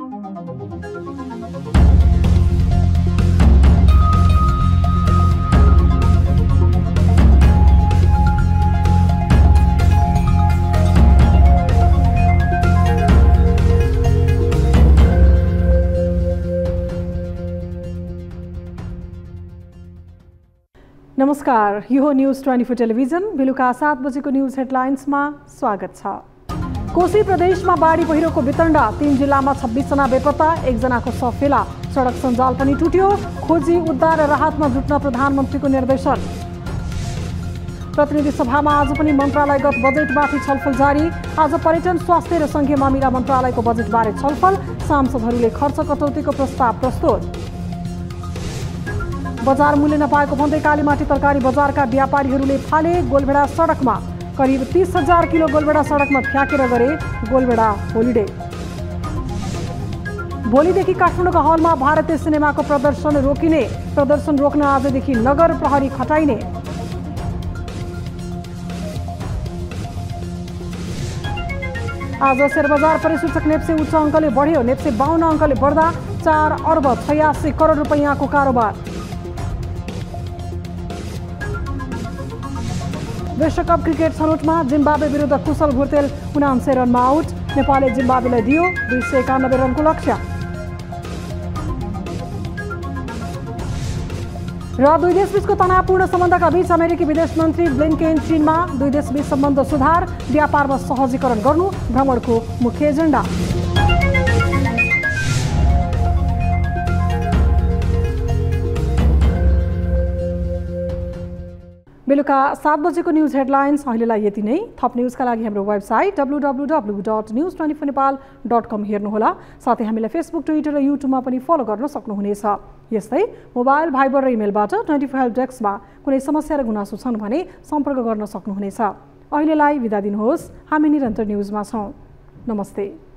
नमस्कार, यो हो न्यूज 24 टेलिभिजन। बेलुका 7 बजेको न्यूज हेडलाइन्समा स्वागत छ। कोशी प्रदेशमा बाढी पहिरोको वितण्डा, 3 जिल्लामा 26 जना बेपत्ता, 1 जनाको शव फेला। सडक सञ्जाल पनि टुट्यो। खोजी उद्धार र राहतमा जुट्न प्रधानमन्त्रीको निर्देशन। प्रतिनिधि सभामा आज पनि मन्त्रालयगत बजेटमाथि छलफल जारी। आज पर्यटन, स्वास्थ्य र सङ्घीय मामिला मन्त्रालयको बजेटबारे छलफल। सांसदहरूले खर्च कटौतीको प्रस्ताव प्रस्तुत। बजार मूल्य नपाएको भन्दै कालीमाटी तरकारी बजारका व्यापारीहरूले फाले गोलभेडा सडकमा। करिब 30,000 किलो गोलभेडा सडकमा फ्याँकेर गरे गोलभेडा होलिडे। भोलिदेखि काठमाडौँको हलमा भारतीय सिनेमाको प्रदर्शन रोकिने। प्रदर्शन रोक्न आजदेखि नगर प्रहरी खटाइने। आज शेयरबजार परिसूचक नेप्से उच्च अङ्कले बढ्यो। नेप्से 52 अङ्कले बढ्दा 4 अर्ब 86 करोड रुपैयाँको कारोबार। विश्वकप क्रिकेट छनौटमा जिम्बाब्वे विरुद्ध कुशल भुर्तेल 79 रनमा आउट। नेपालले जिम्बाब्वेलाई दियो 291 रनको लक्ष्य। र दुई देशबीचको तनावपूर्ण सम्बन्धका बीच अमेरिकी विदेश मन्त्री ब्लिन्केन चीनमा। दुई देशबीच सम्बन्ध सुधार, व्यापारमा सहजीकरण गर्नु भ्रमणको मुख्य एजेन्डा। बेलुका 7 बजेको न्यूज हेडलाइन्स अहिलेलाई यति नै। थप न्यूजका लागि हाम्रो वेबसाइट www.news24nepal.com हेर्नुहोला। साथै हामीलाई फेसबुक, ट्विटर र युट्युबमा पनि फलो गर्न सक्नुहुनेछ। यस्तै मोबाइल, भाइबर र इमेलबाट 24 हेल्प डेस्कमा कुनै समस्या र गुनासो छन् भने सम्पर्क गर्न सक्नुहुनेछ। अहिलेलाई बिदा दिनुहोस्। हामी निरन्तर न्यूजमा छौँ। नमस्ते।